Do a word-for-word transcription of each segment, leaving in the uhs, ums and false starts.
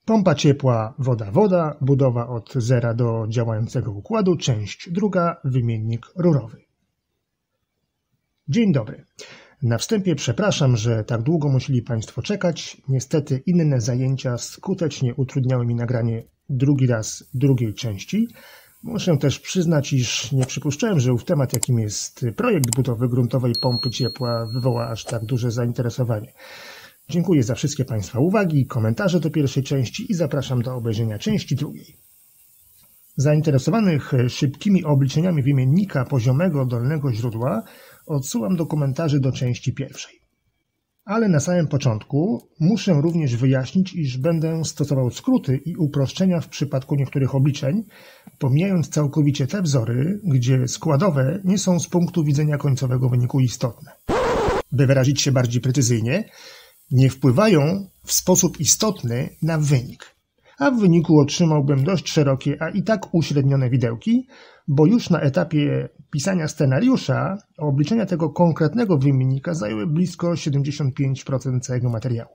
Pompa ciepła, woda, woda, budowa od zera do działającego układu, część druga, wymiennik rurowy. Dzień dobry. Na wstępie przepraszam, że tak długo musieli Państwo czekać. Niestety inne zajęcia skutecznie utrudniały mi nagranie drugi raz drugiej części. Muszę też przyznać, iż nie przypuszczałem, że ów temat, jakim jest projekt budowy gruntowej pompy ciepła, wywoła aż tak duże zainteresowanie. Dziękuję za wszystkie Państwa uwagi i komentarze do pierwszej części i zapraszam do obejrzenia części drugiej. Zainteresowanych szybkimi obliczeniami wymiennika poziomego dolnego źródła odsyłam do komentarzy do części pierwszej. Ale na samym początku muszę również wyjaśnić, iż będę stosował skróty i uproszczenia w przypadku niektórych obliczeń, pomijając całkowicie te wzory, gdzie składowe nie są z punktu widzenia końcowego wyniku istotne. By wyrazić się bardziej precyzyjnie, nie wpływają w sposób istotny na wynik, a w wyniku otrzymałbym dość szerokie, a i tak uśrednione widełki, bo już na etapie pisania scenariusza obliczenia tego konkretnego wymiennika zajęły blisko siedemdziesiąt pięć procent całego materiału.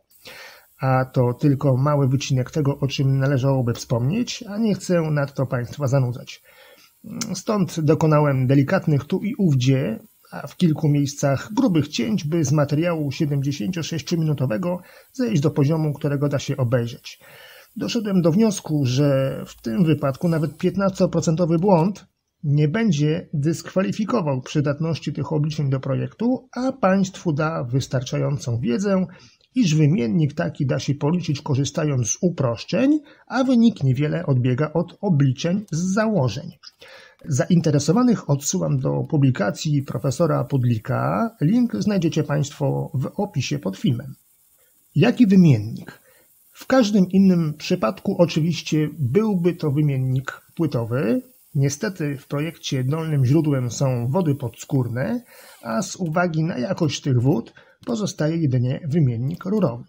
A to tylko mały wycinek tego, o czym należałoby wspomnieć, a nie chcę nadto Państwa zanudzać. Stąd dokonałem delikatnych tu i ówdzie, a w kilku miejscach grubych cięć, by z materiału siedemdziesięciosześciominutowego zejść do poziomu, którego da się obejrzeć. Doszedłem do wniosku, że w tym wypadku nawet piętnastoprocentowy błąd nie będzie dyskwalifikował przydatności tych obliczeń do projektu, a Państwu da wystarczającą wiedzę, iż wymiennik taki da się policzyć korzystając z uproszczeń, a wynik niewiele odbiega od obliczeń z założeń. Zainteresowanych odsyłam do publikacji profesora Pudlika. Link znajdziecie Państwo w opisie pod filmem. Jaki wymiennik? W każdym innym przypadku oczywiście byłby to wymiennik płytowy. Niestety w projekcie dolnym źródłem są wody podskórne, a z uwagi na jakość tych wód pozostaje jedynie wymiennik rurowy.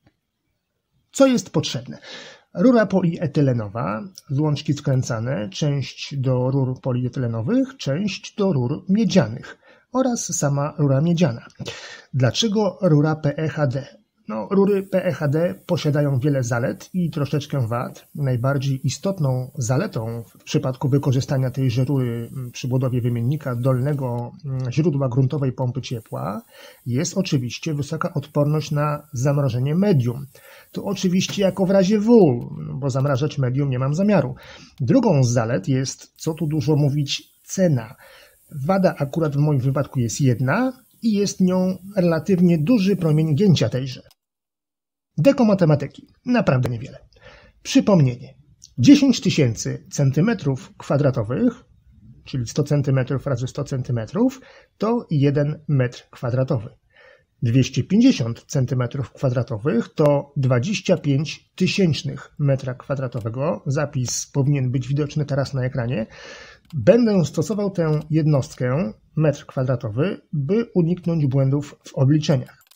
Co jest potrzebne? Rura polietylenowa, złączki skręcane, część do rur polietylenowych, część do rur miedzianych oraz sama rura miedziana. Dlaczego rura P E H D? No, rury P E H D posiadają wiele zalet i troszeczkę wad. Najbardziej istotną zaletą w przypadku wykorzystania tejże rury przy budowie wymiennika dolnego źródła gruntowej pompy ciepła jest oczywiście wysoka odporność na zamrożenie medium. To oczywiście jako w razie W, bo zamrażać medium nie mam zamiaru. Drugą z zalet jest, co tu dużo mówić, cena. Wada akurat w moim wypadku jest jedna i jest nią relatywnie duży promień gięcia tejże. Deko matematyki. Naprawdę niewiele. Przypomnienie. dziesięć tysięcy centymetrów kwadratowych, czyli sto centymetrów razy sto centymetrów, to jeden metr kwadratowy. dwieście pięćdziesiąt centymetrów kwadratowych to dwadzieścia pięć tysięcznych metra kwadratowego. Zapis powinien być widoczny teraz na ekranie. Będę stosował tę jednostkę, metr kwadratowy, by uniknąć błędów w obliczeniach.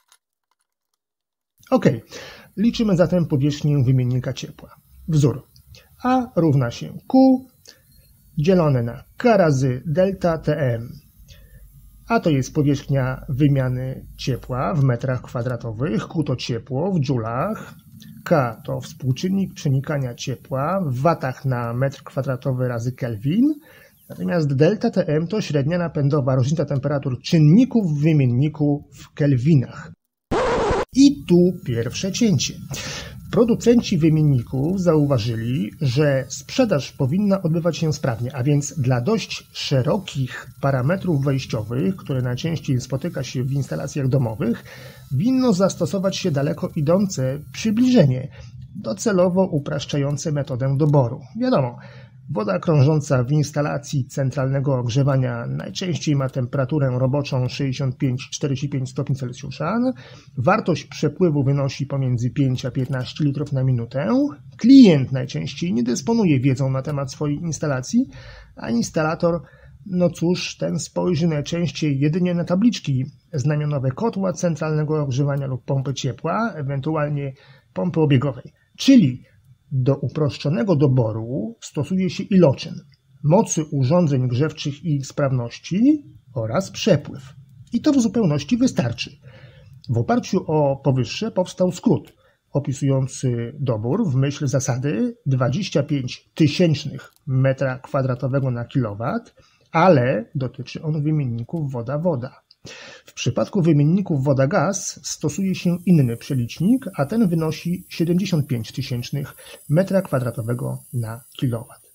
Ok, liczymy zatem powierzchnię wymiennika ciepła. Wzór A równa się Q dzielone na K razy delta T M. A to jest powierzchnia wymiany ciepła w metrach kwadratowych, Q to ciepło w dżulach, K to współczynnik przenikania ciepła w watach na metr kwadratowy razy Kelvin, natomiast delta T M to średnia napędowa różnica temperatur czynników w wymienniku w kelwinach. I tu pierwsze cięcie. Producenci wymienników zauważyli, że sprzedaż powinna odbywać się sprawnie, a więc dla dość szerokich parametrów wejściowych, które najczęściej spotyka się w instalacjach domowych, winno zastosować się daleko idące przybliżenie, docelowo upraszczające metodę doboru. Wiadomo, woda krążąca w instalacji centralnego ogrzewania najczęściej ma temperaturę roboczą sześćdziesiąt pięć do czterdziestu pięciu stopni Celsjusza. Wartość przepływu wynosi pomiędzy pięć a piętnaście litrów na minutę. Klient najczęściej nie dysponuje wiedzą na temat swojej instalacji, a instalator, no cóż, ten spojrzy najczęściej jedynie na tabliczki znamionowe kotła centralnego ogrzewania lub pompy ciepła, ewentualnie pompy obiegowej. Czyli do uproszczonego doboru stosuje się iloczyn, mocy urządzeń grzewczych i ich sprawności oraz przepływ. I to w zupełności wystarczy. W oparciu o powyższe powstał skrót opisujący dobór w myśl zasady dwadzieścia pięć tysięcznych metra kwadratowego na kilowat, ale dotyczy on wymienników woda-woda. W przypadku wymienników woda-gaz stosuje się inny przelicznik, a ten wynosi siedemdziesiąt pięć tysięcznych metra kwadratowego na kilowat.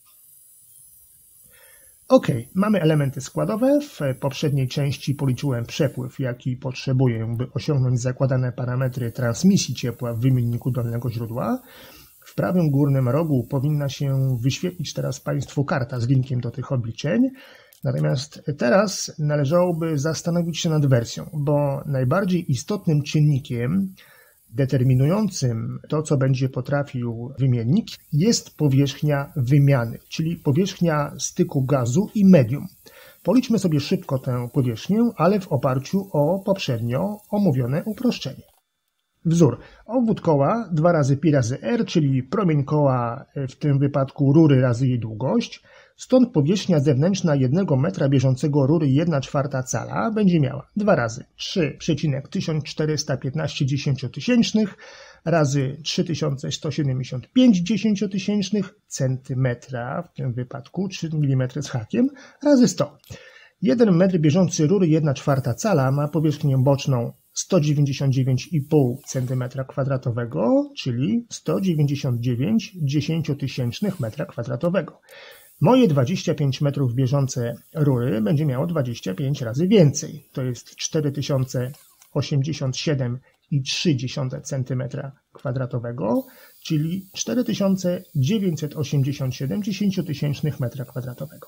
Ok, mamy elementy składowe. W poprzedniej części policzyłem przepływ, jaki potrzebuję, by osiągnąć zakładane parametry transmisji ciepła w wymienniku dolnego źródła. W prawym górnym rogu powinna się wyświetlić teraz Państwu karta z linkiem do tych obliczeń. Natomiast teraz należałoby zastanowić się nad wersją, bo najbardziej istotnym czynnikiem determinującym to, co będzie potrafił wymiennik, jest powierzchnia wymiany, czyli powierzchnia styku gazu i medium. Policzmy sobie szybko tę powierzchnię, ale w oparciu o poprzednio omówione uproszczenie. Wzór. Obwód koła dwa razy pi razy r, czyli promień koła, w tym wypadku rury razy jej długość. Stąd powierzchnia zewnętrzna jednego metra bieżącego rury jedna czwarta cala będzie miała dwa razy trzy przecinek tysiąc czterysta piętnaście dziesięciotysięcznych razy trzy tysiące sto siedemdziesiąt pięć dziesięciotysięcznych centymetra, w tym wypadku trzy milimetry z hakiem, razy sto. jeden metr bieżący rury jedna czwarta cala ma powierzchnię boczną sto dziewięćdziesiąt dziewięć i pół centymetra kwadratowego, czyli sto dziewięćdziesiąt dziewięć dziesięciotysięcznych metra kwadratowego. Moje dwadzieścia pięć metrów bieżące rury będzie miało dwadzieścia pięć razy więcej. To jest cztery tysiące osiemdziesiąt siedem i trzy dziesiąte centymetra kwadratowego, czyli cztery tysiące dziewięćset osiemdziesiąt siedem dziesięciotysięcznych metra kwadratowego.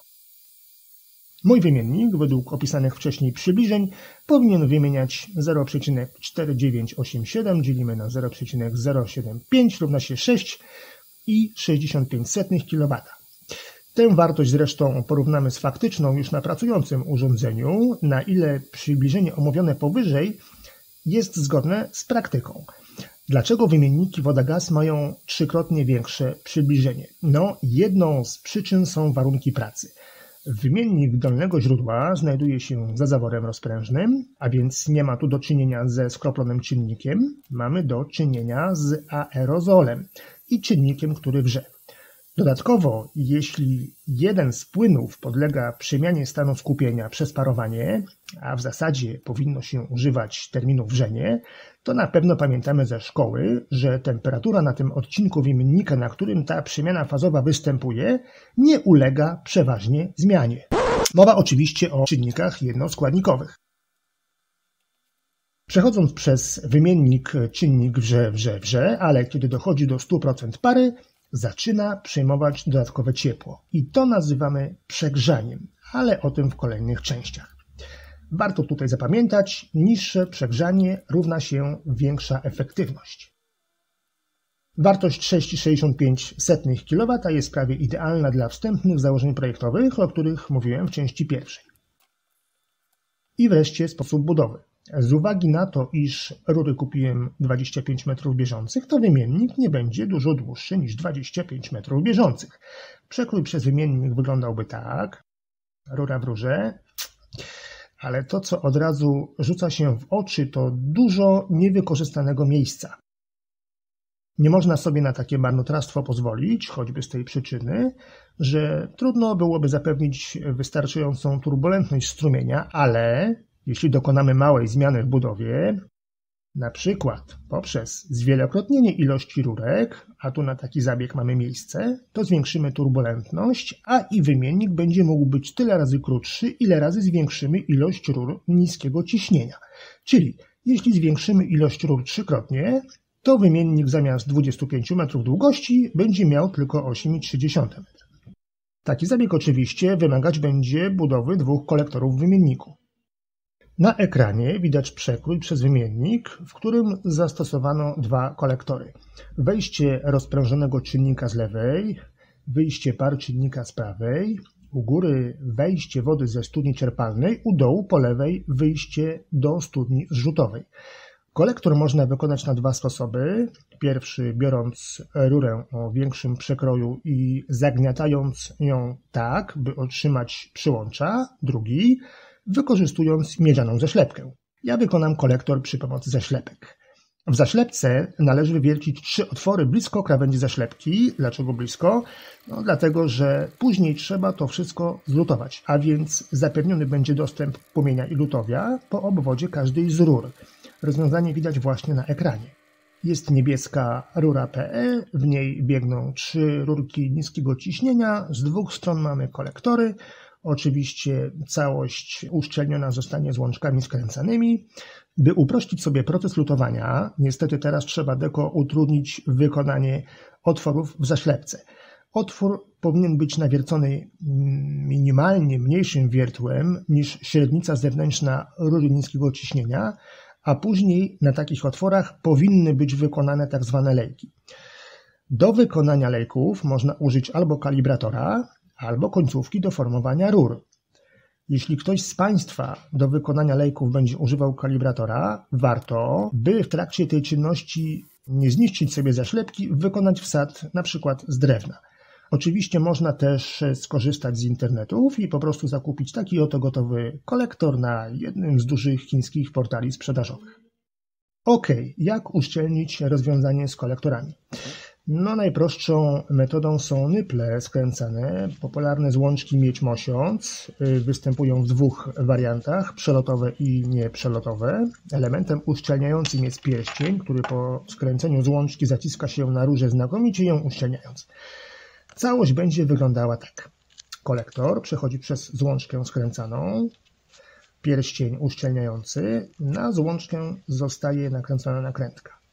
Mój wymiennik, według opisanych wcześniej przybliżeń, powinien wymieniać zero przecinek cztery dziewięć osiem siedem, dzielimy na zero przecinek zero siedem pięć, równa się sześć i sześćdziesiąt pięć setnych kilowata. Tę wartość zresztą porównamy z faktyczną już na pracującym urządzeniu, na ile przybliżenie omówione powyżej jest zgodne z praktyką. Dlaczego wymienniki woda-gaz mają trzykrotnie większe przybliżenie? No, jedną z przyczyn są warunki pracy. Wymiennik dolnego źródła znajduje się za zaworem rozprężnym, a więc nie ma tu do czynienia ze skroplonym czynnikiem. Mamy do czynienia z aerozolem i czynnikiem, który wrze. Dodatkowo, jeśli jeden z płynów podlega przemianie stanu skupienia przez parowanie, a w zasadzie powinno się używać terminu wrzenie, to na pewno pamiętamy ze szkoły, że temperatura na tym odcinku wymiennika, na którym ta przemiana fazowa występuje, nie ulega przeważnie zmianie. Mowa oczywiście o czynnikach jednoskładnikowych. Przechodząc przez wymiennik czynnik wrze, wrze, wrze, ale kiedy dochodzi do stu procent pary, zaczyna przejmować dodatkowe ciepło. I to nazywamy przegrzaniem, ale o tym w kolejnych częściach. Warto tutaj zapamiętać, niższe przegrzanie równa się większa efektywność. Wartość sześć przecinek sześćdziesiąt pięć setnych kilowata jest prawie idealna dla wstępnych założeń projektowych, o których mówiłem w części pierwszej. I wreszcie sposób budowy. Z uwagi na to, iż rury kupiłem dwadzieścia pięć metrów bieżących, to wymiennik nie będzie dużo dłuższy niż dwadzieścia pięć metrów bieżących. Przekrój przez wymiennik wyglądałby tak. Rura w rurze. Ale to, co od razu rzuca się w oczy, to dużo niewykorzystanego miejsca. Nie można sobie na takie marnotrawstwo pozwolić, choćby z tej przyczyny, że trudno byłoby zapewnić wystarczającą turbulentność strumienia, ale jeśli dokonamy małej zmiany w budowie, na przykład poprzez zwielokrotnienie ilości rurek, a tu na taki zabieg mamy miejsce, to zwiększymy turbulentność, a i wymiennik będzie mógł być tyle razy krótszy, ile razy zwiększymy ilość rur niskiego ciśnienia. Czyli jeśli zwiększymy ilość rur trzykrotnie, to wymiennik zamiast dwudziestu pięciu metrów długości będzie miał tylko osiem przecinek trzy metra. Taki zabieg oczywiście wymagać będzie budowy dwóch kolektorów w wymienniku. Na ekranie widać przekrój przez wymiennik, w którym zastosowano dwa kolektory. Wejście rozprężonego czynnika z lewej, wyjście par czynnika z prawej, u góry wejście wody ze studni czerpalnej, u dołu po lewej wyjście do studni zrzutowej. Kolektor można wykonać na dwa sposoby. Pierwszy, biorąc rurę o większym przekroju i zagniatając ją tak, by otrzymać przyłącza. Drugi, wykorzystując miedzianą zaślepkę. Ja wykonam kolektor przy pomocy zaślepek. W zaślepce należy wywiercić trzy otwory blisko krawędzi zaślepki. Dlaczego blisko? No, dlatego, że później trzeba to wszystko zlutować, a więc zapewniony będzie dostęp płomienia i lutowia po obwodzie każdej z rur. Rozwiązanie widać właśnie na ekranie. Jest niebieska rura P E, w niej biegną trzy rurki niskiego ciśnienia, z dwóch stron mamy kolektory. Oczywiście całość uszczelniona zostanie złączkami skręcanymi. By uprościć sobie proces lutowania, niestety teraz trzeba deko utrudnić wykonanie otworów w zaślepce. Otwór powinien być nawiercony minimalnie mniejszym wiertłem niż średnica zewnętrzna rury niskiego ciśnienia, a później na takich otworach powinny być wykonane tak zwane lejki. Do wykonania lejków można użyć albo kalibratora, albo końcówki do formowania rur. Jeśli ktoś z Państwa do wykonania lejków będzie używał kalibratora, warto, by w trakcie tej czynności nie zniszczyć sobie zaślepki, wykonać wsad na przykład z drewna. Oczywiście można też skorzystać z internetów i po prostu zakupić taki oto gotowy kolektor na jednym z dużych chińskich portali sprzedażowych. Ok, jak uszczelnić rozwiązanie z kolektorami? No, najprostszą metodą są nyple skręcane. Popularne złączki miedź-mosiąc występują w dwóch wariantach, przelotowe i nieprzelotowe. Elementem uszczelniającym jest pierścień, który po skręceniu złączki zaciska się na rurze znakomicie ją uszczelniając. Całość będzie wyglądała tak. Kolektor przechodzi przez złączkę skręcaną, pierścień uszczelniający, na złączkę zostaje nakręcona nakrętka.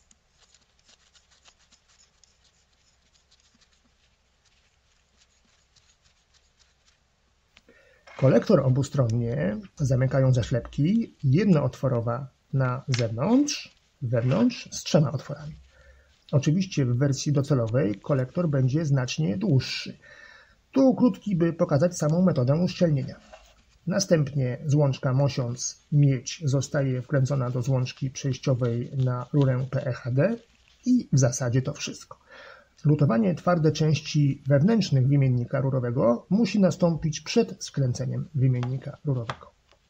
Kolektor obustronnie zamykają zaślepki, jednootworowa na zewnątrz, wewnątrz z trzema otworami. Oczywiście w wersji docelowej kolektor będzie znacznie dłuższy. Tu krótki, by pokazać samą metodę uszczelnienia. Następnie złączka mosiąc miedź zostaje wkręcona do złączki przejściowej na rurę P E H D i w zasadzie to wszystko. Lutowanie twarde części wewnętrznych wymiennika rurowego musi nastąpić przed skręceniem wymiennika rurowego.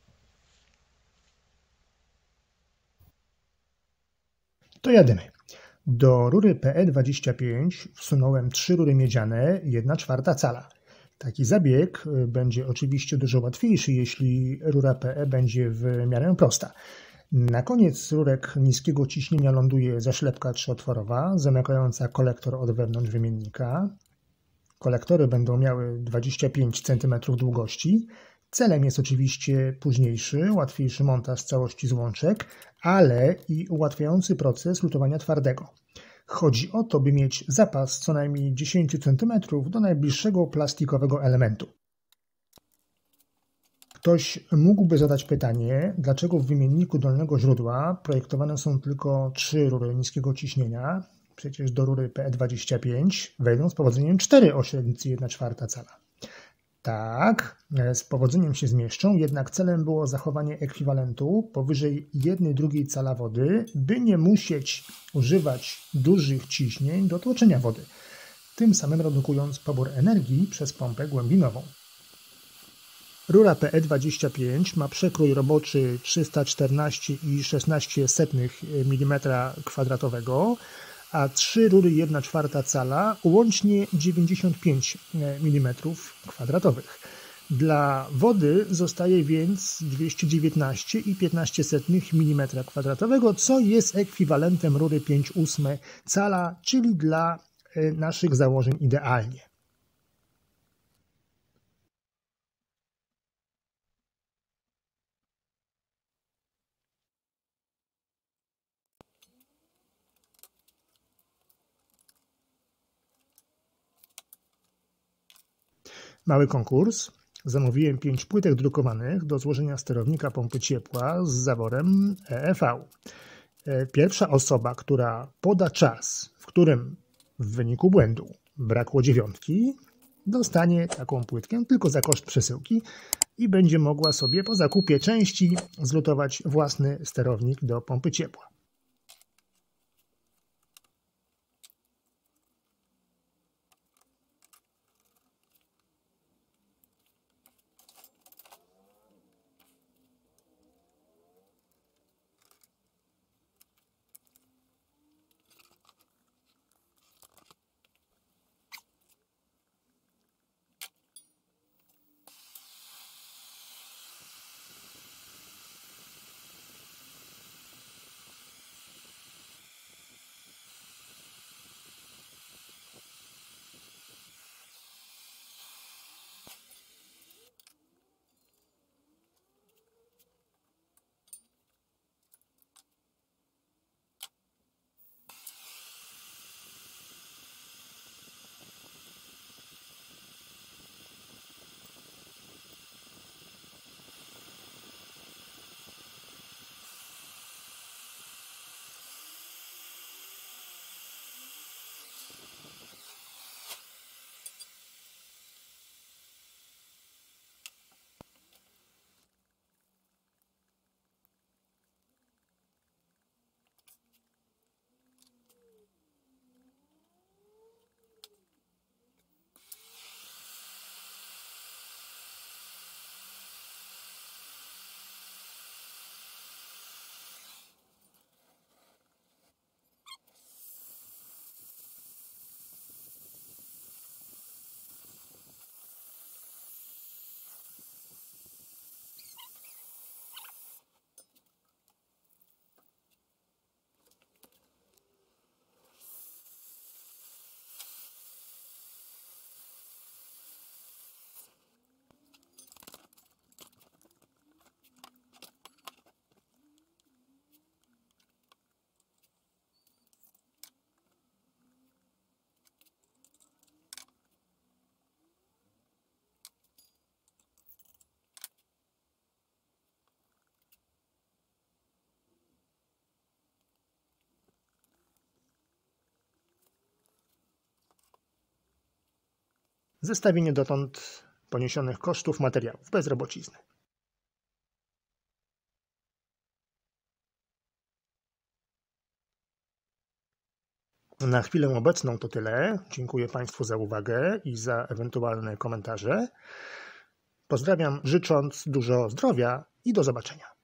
To jadymy. Do rury P E dwadzieścia pięć wsunąłem trzy rury miedziane, jedna czwarta cala. Taki zabieg będzie oczywiście dużo łatwiejszy, jeśli rura P E będzie w miarę prosta. Na koniec rurek niskiego ciśnienia ląduje zaślepka trzyotworowa, zamykająca kolektor od wewnątrz wymiennika. Kolektory będą miały dwadzieścia pięć centymetrów długości. Celem jest oczywiście późniejszy, łatwiejszy montaż całości złączek, ale i ułatwiający proces lutowania twardego. Chodzi o to, by mieć zapas co najmniej dziesięć centymetrów do najbliższego plastikowego elementu. Ktoś mógłby zadać pytanie, dlaczego w wymienniku dolnego źródła projektowane są tylko trzy rury niskiego ciśnienia. Przecież do rury P E dwadzieścia pięć wejdą z powodzeniem cztery o średnicy jedna czwarta cala. Tak, z powodzeniem się zmieszczą, jednak celem było zachowanie ekwiwalentu powyżej jednej drugiej cala wody, by nie musieć używać dużych ciśnień do tłoczenia wody, tym samym redukując pobór energii przez pompę głębinową. Rura P E dwadzieścia pięć ma przekrój roboczy trzysta czternaście i szesnaście setnych milimetra kwadratowego, a trzy rury jedna czwarta cala łącznie dziewięćdziesiąt pięć milimetrów kwadratowych. Dla wody zostaje więc dwieście dziewiętnaście i piętnaście setnych milimetra kwadratowego, co jest ekwiwalentem rury pięć ósmych cala, czyli dla naszych założeń idealnie. Mały konkurs. Zamówiłem pięć płytek drukowanych do złożenia sterownika pompy ciepła z zaworem E E V. Pierwsza osoba, która poda czas, w którym w wyniku błędu brakło dziewiątki, dostanie taką płytkę tylko za koszt przesyłki i będzie mogła sobie po zakupie części zlutować własny sterownik do pompy ciepła. Zestawienie dotąd poniesionych kosztów materiałów bezrobocizny. Na chwilę obecną to tyle. Dziękuję Państwu za uwagę i za ewentualne komentarze. Pozdrawiam, życząc dużo zdrowia i do zobaczenia.